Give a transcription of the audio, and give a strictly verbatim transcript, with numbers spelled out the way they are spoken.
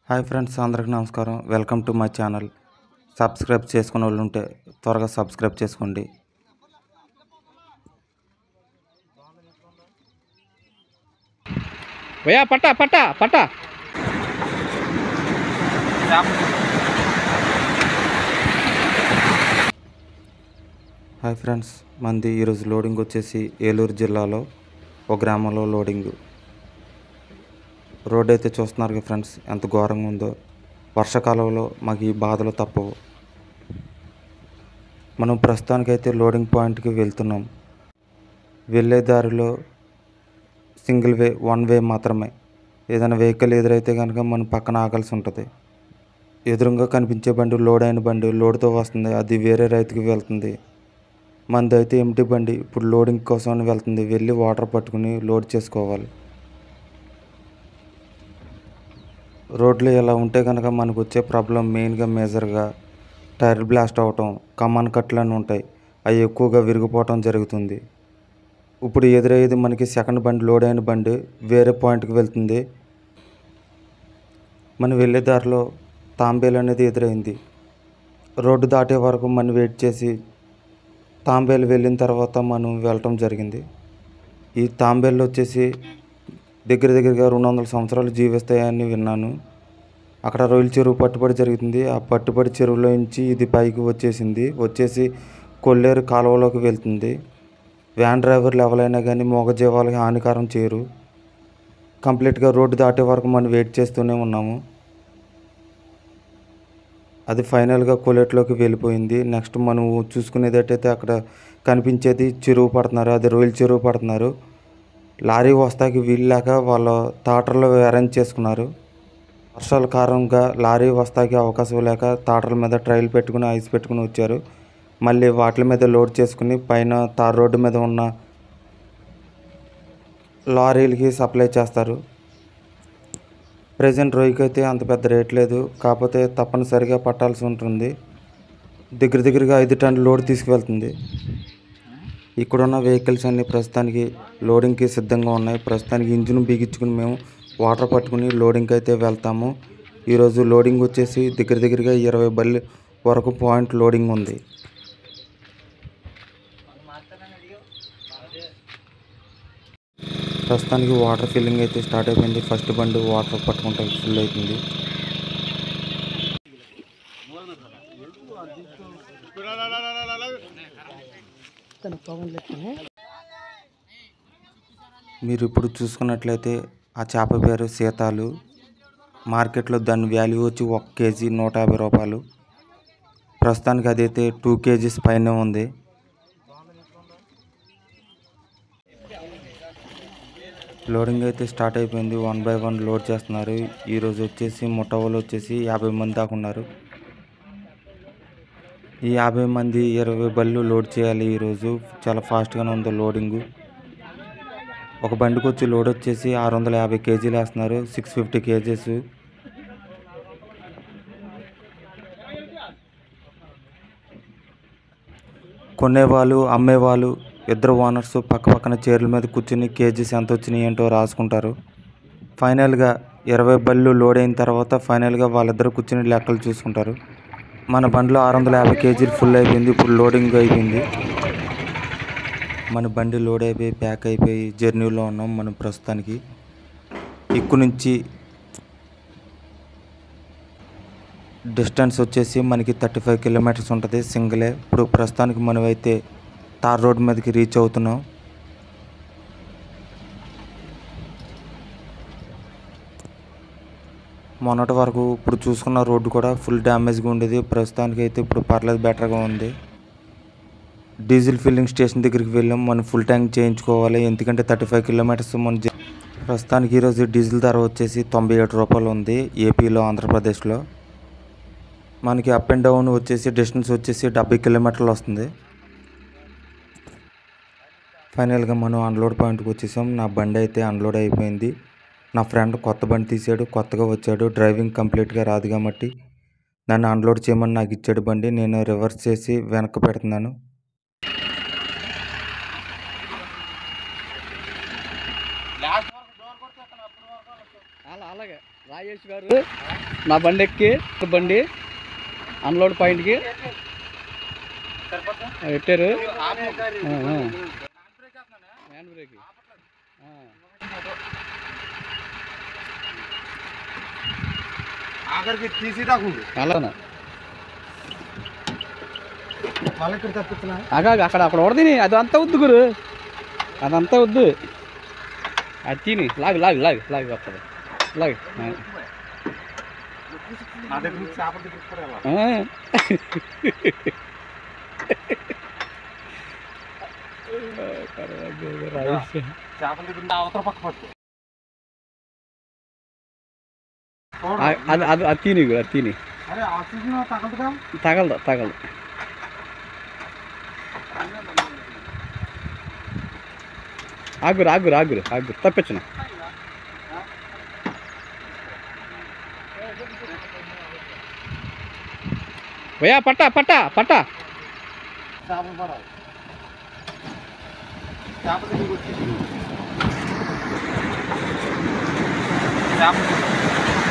Hi friends, అందరికీ నమస్కారం. Welcome to my channel. Subscribe చేసుకునే వాళ్ళు ఉంటే త్వరగా సబ్స్క్రైబ్ చేసుకోండి. భయ్యా పట్టా పట్టా పట్టా హాయ్ ఫ్రెండ్స్, మంది ఈరోజు లోడింగ్ వచ్చేసి ఏలూరు జిల్లాలో ఒక గ్రామంలో లోడింగ్. రోడ్ అయితే చూస్తున్నారు కదా ఫ్రెండ్స్, ఎంత ఘోరంగా ఉందో. వర్షాకాలంలో మాకు ఈ బాధలు తప్పవు. మనం ప్రస్తుతానికైతే లోడింగ్ పాయింట్కి వెళ్తున్నాం. వెళ్ళే దారిలో సింగిల్ వే, వన్ వే మాత్రమే. ఏదైనా వెహికల్ ఎదురైతే కనుక మనం పక్కన ఆగాల్సి ఉంటుంది. ఎదురుగా కనిపించే బండి లోడ్ అయిన బండి లోడ్తో వస్తుంది, అది వేరే రైతుకి వెళ్తుంది. మనది అయితే ఎంటీ బండి ఇప్పుడు లోడింగ్ కోసం వెళ్తుంది. వెళ్ళి వాటర్ పట్టుకుని లోడ్ చేసుకోవాలి. రోడ్లు ఇలా ఉంటే కనుక మనకు వచ్చే ప్రాబ్లం మెయిన్గా మేజర్గా టైర్ బ్లాస్ట్ అవ్వటం, కమాన్ కట్లు అని ఉంటాయి, అవి ఎక్కువగా విరిగిపోవటం జరుగుతుంది. ఇప్పుడు ఎదురయ్యేది మనకి సెకండ్ బండి, లోడ్ అయిన బండి వేరే పాయింట్కి వెళ్తుంది. మనం వెళ్ళే దారిలో తాంబేలు అనేది ఎదురైంది. రోడ్డు దాటే వరకు మనం వెయిట్ చేసి తాంబేలు వెళ్ళిన తర్వాత మనం వెళ్ళటం జరిగింది. ఈ తాంబేలు వచ్చేసి దగ్గర దగ్గరగా రెండు వందల సంవత్సరాలు జీవిస్తాయని విన్నాను. అక్కడ రొయ్యల చెరువు పట్టుబడి జరుగుతుంది. ఆ పట్టుబడి చెరువులో నుంచి ఇది పైకి వచ్చేసింది. వచ్చేసి కొల్లేరు కాలువలోకి వెళ్తుంది. వ్యాన్ డ్రైవర్లు ఎవరైనా కానీ మూగజీవాలకి హానికరం చేయరు. కంప్లీట్గా రోడ్డు దాటే వరకు మనం వెయిట్ చేస్తూనే ఉన్నాము. అది ఫైనల్గా కొలేట్లోకి వెళ్ళిపోయింది. నెక్స్ట్ మనం చూసుకునేటట్టయితే అక్కడ కనిపించేది చెరువు పడుతున్నారు, అది రొయ్యల చెరువు పడుతున్నారు. లారీ వస్తాకి వీళ్ళాక వాళ్ళ తాటర్లు అరేంజ్ చేసుకున్నారు. వర్షాల కారణంగా లారీ వస్తాకి అవకాశం లేక తాటర్ల మీద ట్రైల్ పెట్టుకుని ఐస్ పెట్టుకుని వచ్చారు. మళ్ళీ వాటి మీద లోడ్ చేసుకుని పైన తార్ రోడ్డు మీద ఉన్న లారీలకి సప్లై చేస్తారు. ప్రజెంట్ రొయ్యకి అయితే అంత పెద్ద రేట్ లేదు, కాకపోతే తప్పనిసరిగా పట్టాల్సి ఉంటుంది. దగ్గర దగ్గరగా ఐదు టన్నుల లోడ్ తీసుకువెళ్తుంది. ఇక్కడున్న వెహికల్స్ అన్నీ ప్రస్తుతానికి లోడింగ్కి సిద్ధంగా ఉన్నాయి. ప్రస్తుతానికి ఇంజిన్ బిగించుకుని మేము వాటర్ పట్టుకుని లోడింగ్కి అయితే వెళ్తాము. ఈరోజు లోడింగ్ వచ్చేసి దగ్గర దగ్గరగా ఇరవై బళ్ళు వరకు పాయింట్ లోడింగ్ ఉంది. ప్రస్తుతానికి వాటర్ ఫిల్లింగ్ అయితే స్టార్ట్ అయిపోయింది. ఫస్ట్ బండి వాటర్ పట్టుకుంటే ఫుల్ అవుతుంది. మీరు ఇప్పుడు చూసుకున్నట్లయితే ఆ చేప పేరు సీతాలు. మార్కెట్లో దాని వాల్యూ వచ్చి ఒక కేజీ నూట యాభై రూపాయలు. ప్రస్తుతానికి అదైతే టూ కేజీస్ పైన ఉంది. లోడింగ్ అయితే స్టార్ట్ అయిపోయింది. వన్ బై వన్ లోడ్ చేస్తున్నారు. ఈరోజు వచ్చేసి ముఠావులు వచ్చేసి యాభై మంది దాకా ఉన్నారు. ఈ యాభై మంది ఇరవై బళ్ళు లోడ్ చేయాలి. ఈరోజు చాలా ఫాస్ట్గానే ఉంది లోడింగు. ఒక బండికి వచ్చి లోడ్ వచ్చేసి ఆరు వందల యాభై కేజీలు వేస్తున్నారు, సిక్స్ ఫిఫ్టీ కేజీస్. కొనేవాళ్ళు అమ్మేవాళ్ళు ఇద్దరు ఓనర్స్ పక్క పక్కన చైర్ల మీద కూర్చుని కేజీస్ ఎంత వచ్చినాయి ఏంటో రాసుకుంటారు. ఫైనల్గా ఇరవై బళ్ళు లోడ్ అయిన తర్వాత ఫైనల్గా వాళ్ళిద్దరు కూర్చుని లెక్కలు చూసుకుంటారు. మన బండిలో ఆరు వందల యాభై కేజీలు ఫుల్ అయిపోయింది. ఇప్పుడు లోడింగ్ అయిపోయింది. మన బండి లోడ్ అయిపోయి ప్యాక్ అయిపోయి జర్నీలో ఉన్నాం. మనం ప్రస్తుతానికి ఇక్కడ నుంచి డిస్టెన్స్ వచ్చేసి మనకి థర్టీ ఫైవ్ కిలోమీటర్స్ ఉంటుంది సింగిలే. ఇప్పుడు ప్రస్తుతానికి మనమైతే తార్ రోడ్ మీదకి రీచ్ అవుతున్నాం. మొన్నటి వరకు ఇప్పుడు చూసుకున్న రోడ్డు కూడా ఫుల్ డ్యామేజ్గా ఉండేది. ప్రస్తుతానికి అయితే ఇప్పుడు పర్లేదు, బెటర్గా ఉంది. డీజిల్ ఫిల్లింగ్ స్టేషన్ దగ్గరికి వెళ్ళాం. మనం ఫుల్ ట్యాంక్ చేయించుకోవాలి, ఎందుకంటే థర్టీ ఫైవ్ కిలోమీటర్స్ మన ప్రస్తుతానికి ఈరోజు డీజిల్ ధర వచ్చేసి తొంభై ఏడు రూపాయలు ఉంది ఏపీలో, ఆంధ్రప్రదేశ్లో. మనకి అప్ అండ్ డౌన్ వచ్చేసి డిస్టెన్స్ వచ్చేసి డెబ్బై కిలోమీటర్లు వస్తుంది. ఫైనల్గా మనం అన్లోడ్ పాయింట్కి వచ్చేసాం. నా బండి అయితే అన్లోడ్ అయిపోయింది. నా ఫ్రెండ్ కొత్త బండి తీసాడు, కొత్తగా వచ్చాడు. డ్రైవింగ్ కంప్లీట్గా రాదు కాబట్టి నన్ను అన్లోడ్ చేయమని నాకు ఇచ్చాడు బండి. నేను రివర్స్ చేసి వెనక్కి పెడుతున్నాను. అలాగే రాజేష్ గారు నా బండి ఎక్కి బండి అన్లోడ్ పాయింట్కి పెట్టారు. హ్యాండ్ బ్రేక్ ఆఖరికి తీసి దాకుంది అలానా వాళ్ళకి తప్పించిన అగా అక్కడ అక్కడ వడదిని అదంతా వద్దు గురు, అదంతా వద్దు. అది తిని లాగు లాగు లాగు లాగు వస్తుంది లాగు. నా దగ్గర నుంచి చేపలు తెప్పించుకోవాలి. చేపల దగ్గర అవతల పక్క పట్టు. అది అది అది తిని అది తిని అరే ఆక్సిజన్ తగలదుగా. తగలదు తగలదు. ఆగురు ఆగురు ఆగురు ఆగురు తప్పించిన. భయ్యా పట్టా పట్టా పట్టా చేపలు పడాలి. చేపల దగ్గరికి వచ్చి చేపలు